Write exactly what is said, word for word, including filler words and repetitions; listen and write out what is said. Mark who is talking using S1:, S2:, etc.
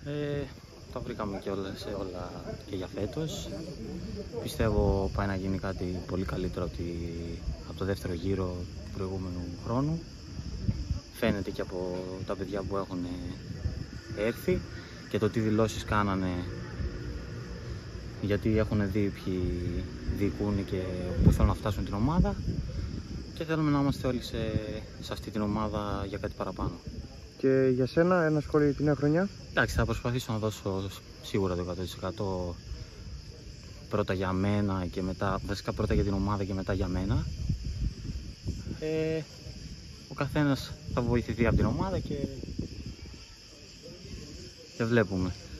S1: Ε, τα βρήκαμε και όλα, σε όλα και για φέτος. Πιστεύω πάει να γίνει κάτι πολύ καλύτερο από, τη, από το δεύτερο γύρο του προηγούμενου χρόνου. Φαίνεται και από τα παιδιά που έχουν έρθει και το τι δηλώσεις κάνανε, γιατί έχουν δει ποιοι διοικούν και που θέλουν να φτάσουν την ομάδα και θέλουμε να είμαστε όλοι σε, σε αυτή την ομάδα για κάτι παραπάνω.
S2: Και για σένα, ένα σχόλιο για τη νέα χρονιά?
S1: Εντάξει, θα προσπαθήσω να δώσω σίγουρα το εκατό τοις εκατό πρώτα για μένα και μετά, βασικά πρώτα για την ομάδα και μετά για μένα. Ε, ο καθένας θα βοηθηθεί από την ομάδα και, και βλέπουμε.